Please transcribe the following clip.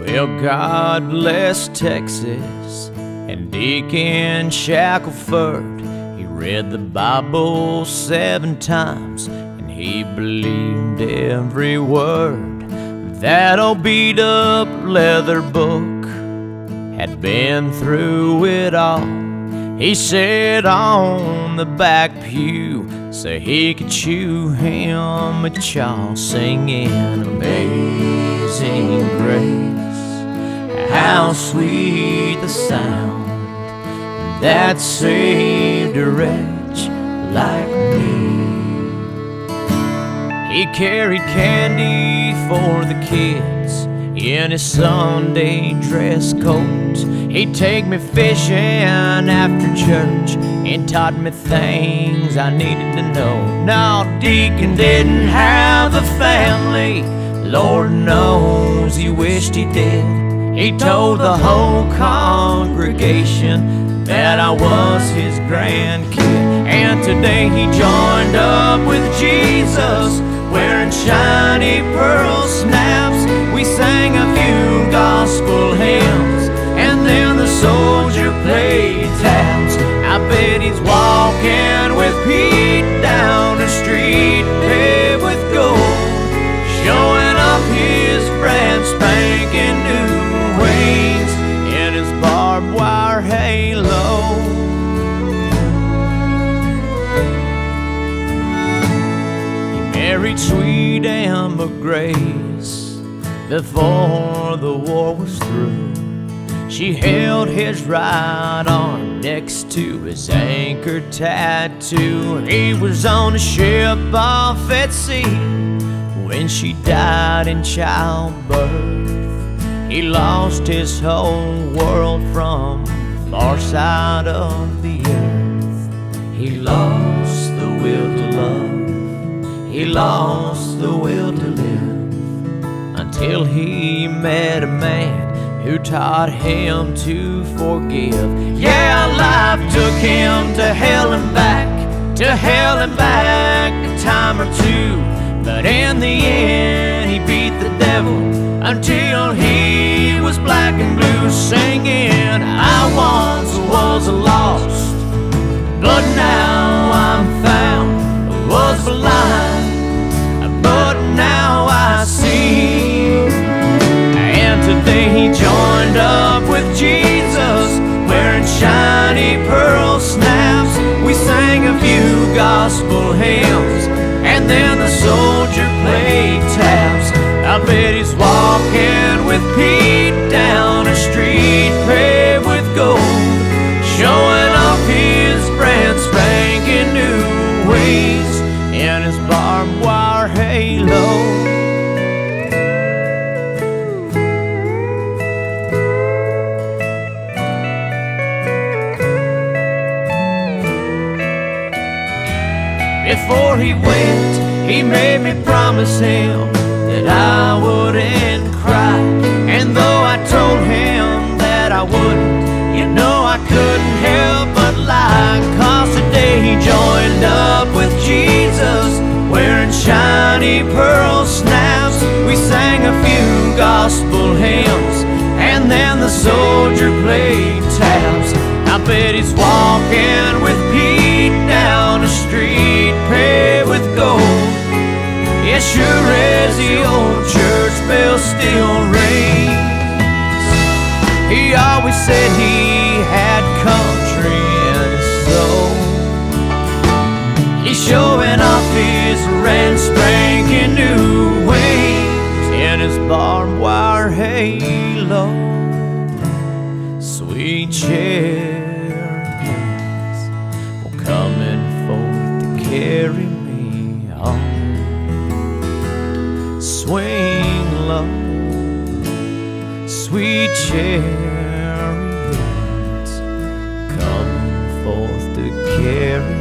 Well, God bless Texas and Deacon Shackelford. He read the Bible 7 times and he believed every word. That old beat-up leather book had been through it all. He sat on the back pew so he could chew him a chaw, singing Amazing Grace, how sweet the sound that saved a wretch like me. He carried candy for the kids in his Sunday dress coat. He'd take me fishing after church and taught me things I needed to know. Now, Deacon didn't have a family, Lord knows he wished he did. He told the whole congregation that I was his grandkid. And today he joined up with Jesus, wearing shiny pearl snaps. We sang a few gospel hymns, and then the soldier played taps. I bet he's walking with Pete down the street paved with gold, showing off his brand spanking new wings in his barbed wire halo. Married sweet Amber Grace before the war was through. She held his right arm next to his anchor tattoo. He was on a ship off at sea when she died in childbirth. He lost his whole world from the far side of the earth. He lost the will to love, he lost the will to live, until he met a man who taught him to forgive. Yeah, life took him to hell and back, to hell and back a time or two, but in the end he beat the devil until he was black and blue, singing, I once was lost, but now I'm found, was blind, but now I see. And today he joined up with Jesus, wearing shiny pearl snaps. We sang a few gospel hymns, and then the soldier played taps. I bet he's walking with Pete down a street paved with gold, showing off his brand spanking new wings in his barbed wire halo. Before he went, he made me promise him that I wouldn't cry. And though I told him that I wouldn't, you know I couldn't help but lie. 'Cause today he joined up with Jesus, wearing shiny pearl snaps. We sang a few gospel hymns, and then the soldier played taps. I bet he's walking with Pete down the street paved with gold. Yeah, sure as the old church bell still rings. He always said he had country in his soul. He's showing off his brand spanking new wings in his barbed wire halo. Sweet cherries coming forth to carry me home. Swing low, sweet chariots coming forth to carry